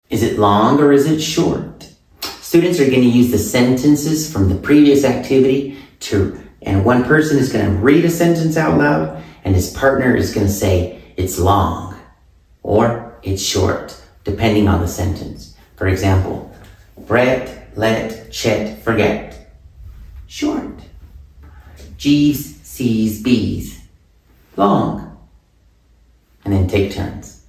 Is it long or is it short? Students are going to use the sentences from the previous activity and one person is going to read a sentence out loud and his partner is going to say it's long or it's short, depending on the sentence. For example, Brett let Chet forget. Short. Jeeves sees bees. Long. And then take turns.